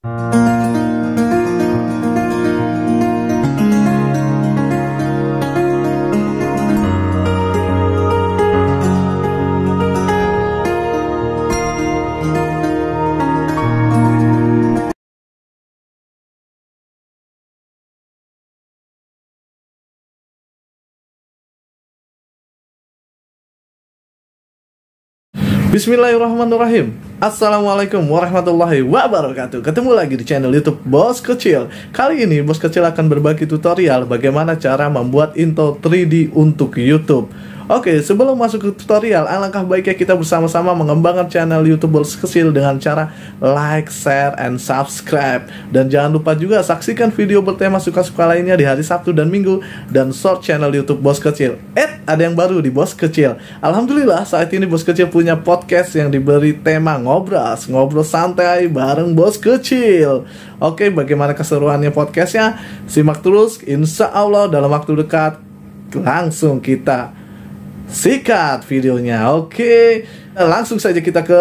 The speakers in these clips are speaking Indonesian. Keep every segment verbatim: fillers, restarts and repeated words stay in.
Bismillahirrahmanirrahim. Assalamualaikum warahmatullahi wabarakatuh. Ketemu lagi di channel YouTube Bos Kecil. Kali ini Bos Kecil akan berbagi tutorial bagaimana cara membuat intro tiga D untuk YouTube. Oke, sebelum masuk ke tutorial, alangkah baiknya kita bersama-sama mengembangkan channel YouTube Bos Kecil dengan cara like, share, and subscribe. Dan jangan lupa juga saksikan video bertema suka-suka lainnya di hari Sabtu dan Minggu dan short channel YouTube Bos Kecil. Eh, ada yang baru di Bos Kecil. Alhamdulillah saat ini Bos Kecil punya podcast yang diberi tema ngobras, ngobrol santai bareng Bos Kecil. Oke, bagaimana keseruannya podcastnya? Simak terus, insya Allah dalam waktu dekat langsung kita sikat videonya. Oke, langsung saja kita ke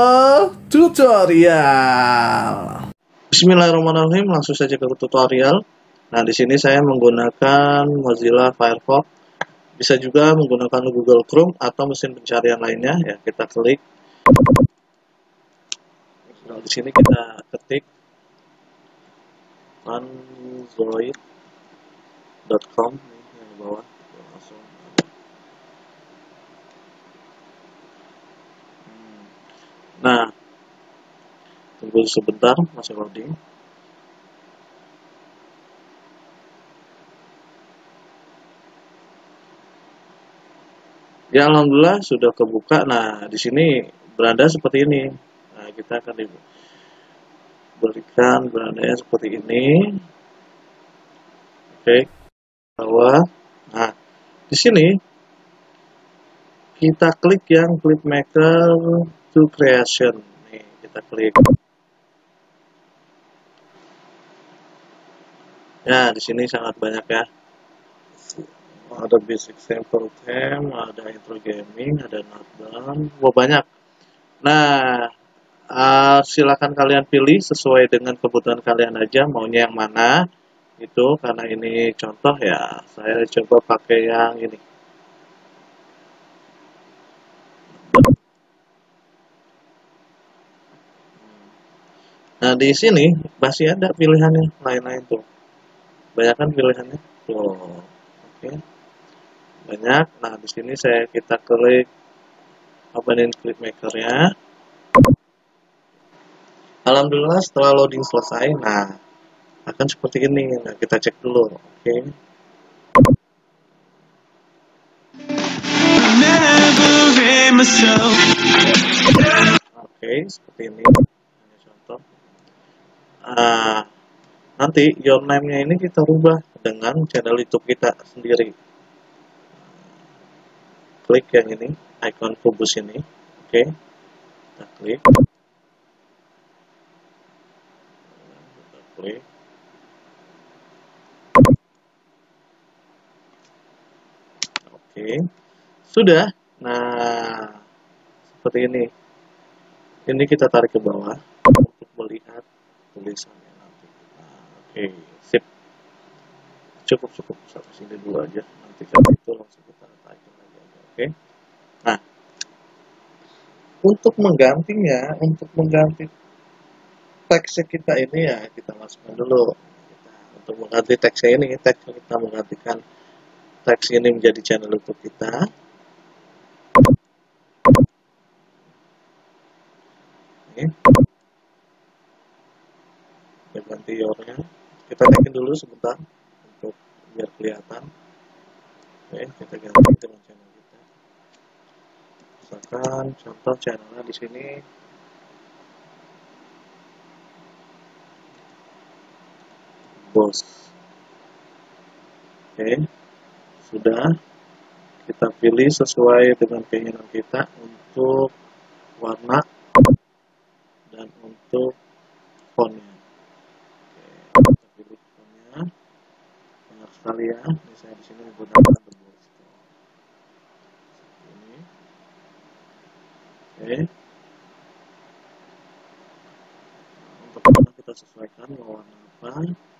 tutorial. Bismillahirrahmanirrahim, langsung saja ke tutorial. Nah, di sini saya menggunakan Mozilla Firefox. Bisa juga menggunakan Google Chrome atau mesin pencarian lainnya. Ya, kita klik. Nah, di sini kita ketik fanzoid dot com yang di bawah. Langsung. Nah, tunggu sebentar, masih loading. Ya, alhamdulillah sudah kebuka. Nah, di sini beranda seperti ini. Nah, kita akan diberikan berandanya seperti ini. Oke, bawah. Nah, di sini kita klik yang clip maker to creation. Nih, kita klik. Ya, di sini sangat banyak ya. Ada basic sample theme, ada intro gaming, ada notebook, wah banyak. Nah, uh, silakan kalian pilih sesuai dengan kebutuhan kalian aja, maunya yang mana. Itu karena ini contoh ya, saya coba pakai yang ini. Nah, di sini masih ada pilihannya lain-lain tuh. Banyak kan pilihannya. Tuh. Oke. Banyak. Nah, di sini saya kita klik opening clip makernya. Alhamdulillah setelah loading selesai, nah akan seperti ini. Nah, kita cek dulu. Oke. Oke, seperti ini. Ini contoh. Nah, nanti your name-nya ini kita rubah dengan channel YouTube kita sendiri. Klik yang ini, icon kubus ini. Oke. Kita klik. Kita klik. Oke. Sudah. Nah, seperti ini. Ini kita tarik ke bawah untuk melihat tulisannya nanti. Nah, oke, sip. Cukup cukup sampai sini dulu aja. Nanti kalau itu langsung kita taikin lagi aja. Oke. Nah, untuk menggantinya, untuk mengganti teksnya kita ini ya kita masukkan dulu. Untuk mengganti teksnya ini, teksnya kita menggantikan teks ini menjadi channel YouTube kita. Oke. Kita ganti your-nya. Kita naikin dulu sebentar untuk biar kelihatan. Oke, kita ganti dengan channel kita. Misalkan contoh channelnya di sini Bos. Oke, sudah. Kita pilih sesuai dengan keinginan kita untuk warna dan untuk fontnya. Oke, kita pilih fontnya. Banyak sekali ya. Ini saya di sini menggunakan The Bos. Ini. Oke. Untuk warna kita sesuaikan mau warna apa,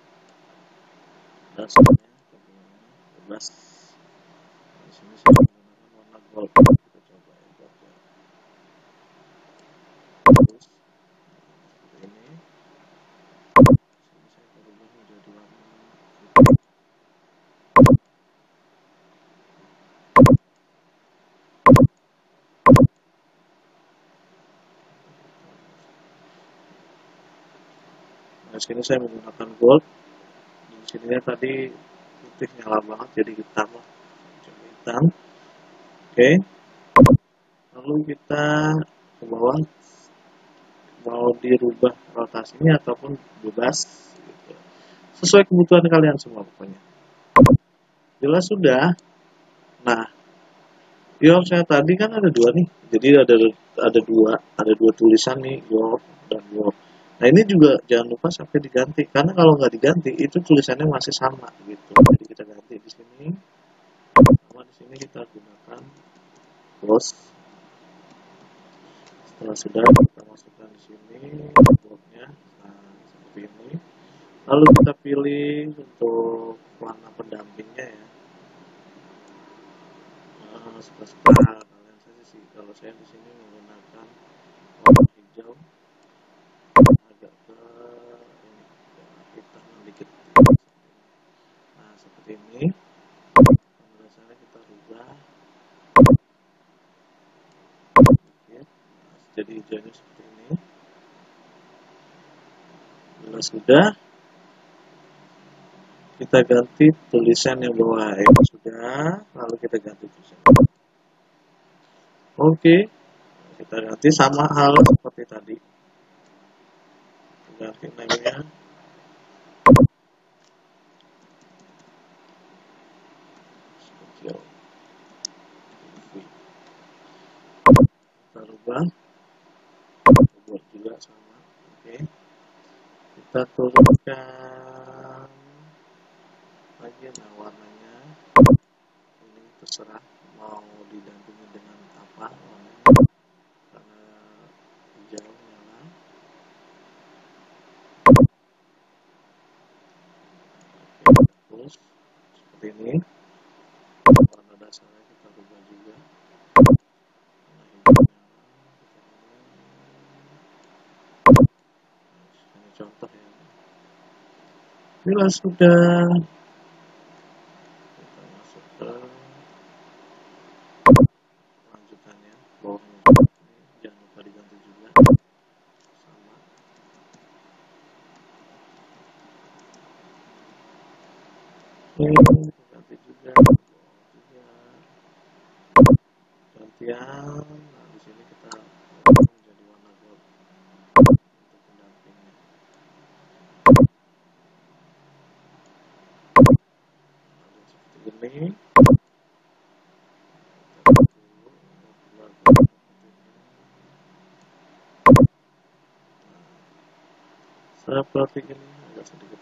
dasarnya bebas. Di sini saya menggunakan warna gold. Kita coba ya gold ya. Terus seperti ini. Sini saya berubah menjadi warna hitam. Nah, sini saya menggunakan gold. Di sini tadi putih nyala banget jadi hitam. Coba hitam. Oke. Lalu kita ke bawah, mau dirubah rotasinya ataupun bebas gitu. Sesuai kebutuhan kalian semua pokoknya. Jelas sudah. Nah, yo saya tadi kan ada dua nih. Jadi ada ada dua, ada dua tulisan nih, gold dan gold. Nah, ini juga jangan lupa sampai diganti karena kalau nggak diganti itu tulisannya masih sama gitu. Jadi kita ganti di sini. Sama di sini kita gunakan close. Setelah sudah kita masukkan di sini goldnya, nah seperti ini. Lalu kita pilih untuk warna pendampingnya ya. Nah, suka-suka kalian saja sih. Kalau saya di sini menggunakan warna hijau agak ke ini hitam sedikit. Nah seperti ini. Biasanya kita rubah. Ya. Nah, jadi hijaunya seperti ini. Bila sudah, kita ganti tulisan yang bawah ini sudah, lalu kita ganti tulisan. Oke, kita ganti sama hal seperti tadi. Ganti namanya. Kita rubah, buat juga sama. Oke, kita turunkan lagi nah warnanya. Ini terserah mau didampingi dengan apa warnanya. Karena hijau nyala. Oke, terus seperti ini. Warna dasarnya kita rubah juga. Warna hijau nyala. Ini contoh ya. Bila sudah, kita masuk ke lanjutannya. Bawahnya jangan lupa diganti juga. Sama. Oke, ganti juga. juga. Gantian. Nah, di sini kita menjadi warna gold untuk pendampingnya. Lalu seperti ini. Seperti ini agak sedikit.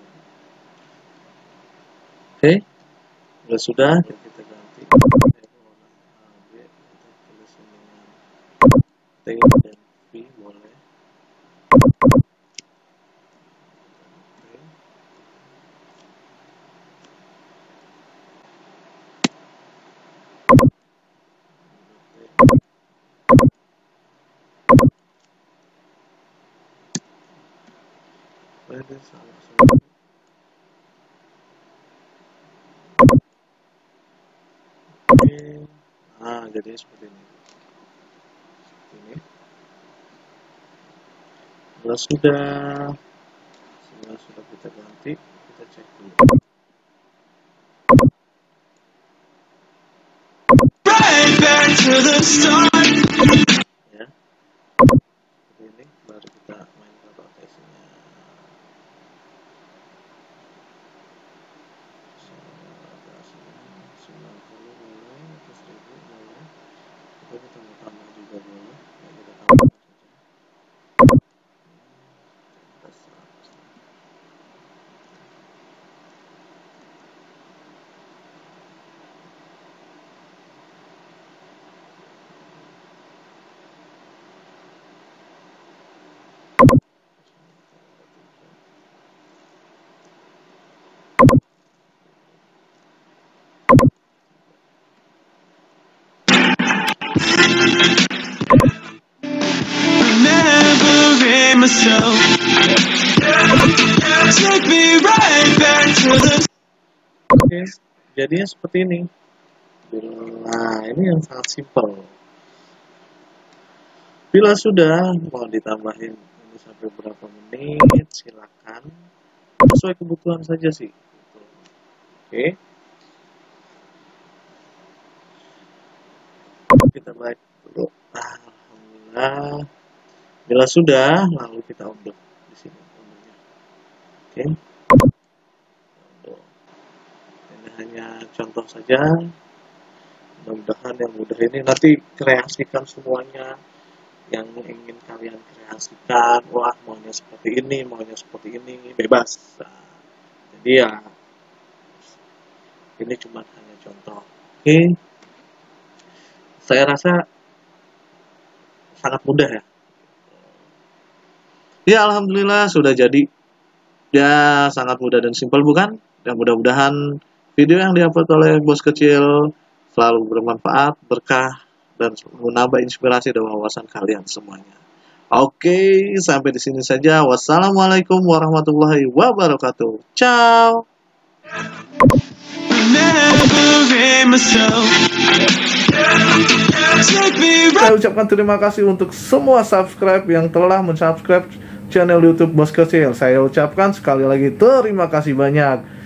Oke, sudah sudah kita ganti warna A B, kita tulis dengan T dan V boleh. Oke, salah salah. Oke, nah jadi seperti ini. Seperti ini. Kalau sudah, sudah sudah kita ganti, kita cek dulu. Ya, seperti ini. Baru kita main ke rotasinya. sembilan puluh boleh, atau seribu boleh. Atau kita mau tambah juga boleh. Ya, kita tambahkan saja. Oke, jadinya seperti ini. Nah, ini yang sangat simpel. Bila sudah mau ditambahin ini sampai berapa menit, silakan. Sesuai kebutuhan saja sih. Oke. Kita baik dulu. Nah, alhamdulillah. Bila sudah, lalu kita unduh di sini. Oke. Ini hanya contoh saja. Mudah-mudahan yang mudah ini nanti kreasikan semuanya yang ingin kalian kreasikan. Wah, maunya seperti ini, maunya seperti ini, bebas. Nah, jadi ya, ini cuma hanya contoh. Oke. Saya rasa sangat mudah ya. Ya, alhamdulillah sudah jadi. Ya, sangat mudah dan simpel bukan? Dan mudah-mudahan video yang diupload oleh Bos Kecil selalu bermanfaat, berkah, dan menambah inspirasi dan wawasan kalian semuanya. Oke, sampai di sini saja. Wassalamualaikum warahmatullahi wabarakatuh. Ciao. Saya ucapkan terima kasih untuk semua subscribe yang telah mensubscribe channel YouTube Bos Kecil. Saya ucapkan sekali lagi terima kasih banyak.